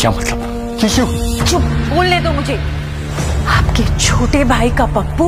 क्या मतलब? क्यों? चुप बोलने दो मुझे। आपके छोटे भाई का पप्पू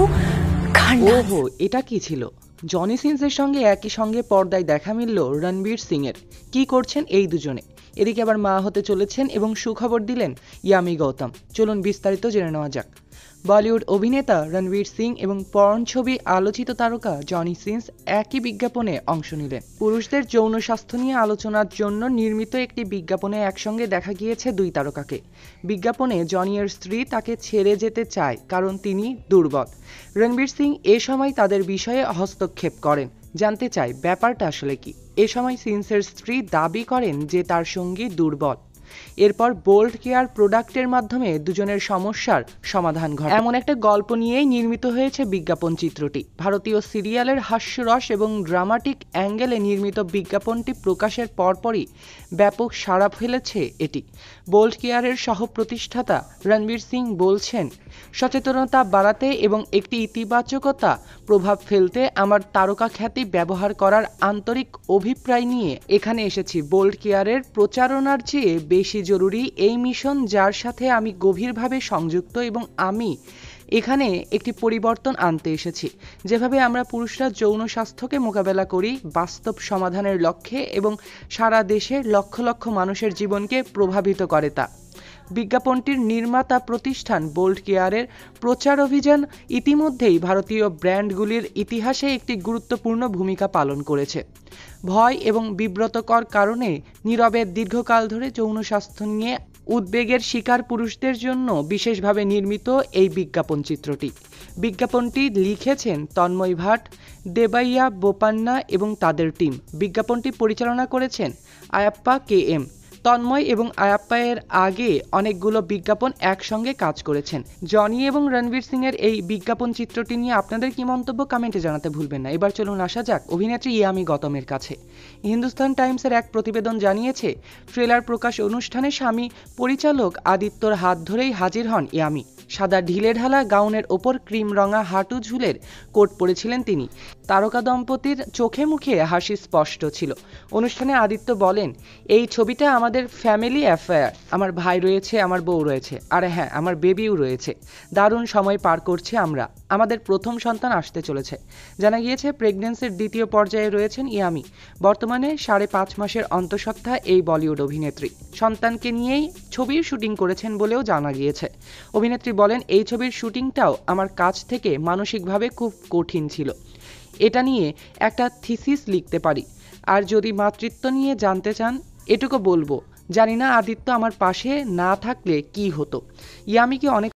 ওহো, এটা কি ছিল? জনি সিনসের সঙ্গে একই সঙ্গে পর্দায় দেখা মিলল রণবীর সিং এর। কি করছেন এই দুজনে? এদিকে আবার মা হতে চলেছেন এবং সুখবর দিলেন ইয়ামি গৌতম। চলুন বিস্তারিত জেনে নেওয়া যাক। বলিউড অভিনেতা রণবীর সিং এবং পর্ন ছবি আলোচিত তারকা জনি সিনস একই বিজ্ঞাপনে অংশ নিলেন। পুরুষদের যৌন স্বাস্থ্য নিয়ে আলোচনার জন্য নির্মিত একটি বিজ্ঞাপনে একসঙ্গে দেখা গিয়েছে দুই তারকাকে। বিজ্ঞাপনে জনি এর স্ত্রী তাকে ছেড়ে যেতে চায় কারণ তিনি দুর্বল। রণবীর সিং এ সময় তাদের বিষয়ে হস্তক্ষেপ করেন, জানতে চায় ব্যাপারটা আসলে কি। এ সময় সিনসের স্ত্রী দাবি করেন যে তার সঙ্গী দুর্বল। এরপর বোল্ড কেয়ার প্রোডাক্টের মাধ্যমে দুজনের সমস্যার সমাধান ঘটে। এমন একটা গল্প নিয়েই নির্মিত হয়েছে বিজ্ঞাপন চিত্রটি। ভারতীয় সিরিয়ালের হাস্যরস এবং ড্রামাটিক অ্যাঙ্গেলে নির্মিত বিজ্ঞাপনটি প্রকাশের পরপরই ব্যাপক সাড়া ফেলেছে এটি। বোল্ড কেয়ারের সহ প্রতিষ্ঠাতা রণবীর সিং বলছেন, সচেতনতা বাড়াতে এবং একটি ইতিবাচকতা প্রভাব ফেলতে আমার তারকা খ্যাতি ব্যবহার করার আন্তরিক অভিপ্রায় নিয়ে এখানে এসেছি। বোল্ড কেয়ারের প্রচারণার চেয়ে বেশি জরুরি এই মিশন, যার সাথে আমি গভীরভাবে সংযুক্ত, এবং আমি এখানে একটি পরিবর্তন আনতে এসেছি। যেভাবে আমরা পুরুষরা যৌন স্বাস্থ্যকে মোকাবেলা করি বাস্তব সমাধানের লক্ষ্যে এবং সারা দেশের লক্ষ লক্ষ মানুষের জীবনকে প্রভাবিত করে তা। বিজ্ঞাপনটির নির্মাতা প্রতিষ্ঠান বোল্ড কেয়ারের প্রচার অভিযান ইতিমধ্যেই ভারতীয় ব্র্যান্ডগুলির ইতিহাসে একটি গুরুত্বপূর্ণ ভূমিকা পালন করেছে। ভয় এবং বিব্রতকর কারণে নীরবে দীর্ঘকাল ধরে যৌন স্বাস্থ্য নিয়ে উদ্বেগের শিকার পুরুষদের জন্য বিশেষভাবে নির্মিত এই বিজ্ঞাপন চিত্রটি। বিজ্ঞাপনটি লিখেছেন তন্ময় ভাট, দেবাইয়া বোপান্না এবং তাদের টিম। বিজ্ঞাপনটি পরিচালনা করেছেন আয়াপ্পা KM। তন্ময় এবং আয়াপ্পা এর আগে অনেকগুলো বিজ্ঞাপন একসঙ্গে কাজ করেছেন। জনি এবং রণবীর সিং এর এই বিজ্ঞাপন চিত্রটি নিয়ে আপনাদের কি মন্তব্য কমেন্টে জানাতে ভুলবেন না। এবার চলুন আসা যাক অভিনেত্রী ইয়ামি গৌতমের কাছে। হিন্দুস্তান টাইমসের এক প্রতিবেদন জানিয়েছে, ট্রেলার প্রকাশ অনুষ্ঠানে স্বামী পরিচালক আদিত্যর হাত ধরেই হাজির হন ইয়ামি। সাদা ঢিলেঢালা গাউনের ওপর ক্রিম রঙা হাঁটু ঝুলের কোট পরেছিলেন তিনি। তারকা দম্পতির চোখে মুখে হাসি স্পষ্ট ছিল। অনুষ্ঠানে আদিত্য বলেন, এই ছবিটা আমাদের ফ্যামিলি অ্যাফেয়ার। আমার ভাই রয়েছে, আমার বউ রয়েছে, আর হ্যাঁ, আমার বেবিও রয়েছে। দারুণ সময় পার করছে আমরা। আমাদের প্রথম সন্তান আসতে চলেছে। জানা গিয়েছে প্রেগন্যান্সির দ্বিতীয় পর্যায়ে রয়েছেন ইয়ামি। বর্তমানে 5.5 মাসের অন্তঃসত্ত্বা এই বলিউড অভিনেত্রী সন্তানকে নিয়েই ছবির শুটিং করেছেন বলেও জানা গিয়েছে। অভিনেত্রী বলেন, এই ছবির শুটিংটাও আমার কাছ থেকে মানসিকভাবে খুব কঠিন ছিল। এটা নিয়ে একটা থিসিস লিখতে পারি। আর যদি মাতৃত্ব নিয়ে জানতে চান, এটুকু বলবো, জানি না আদিত্য আমার পাশে না থাকলে কি হতো। ইয়ামিকে অনেক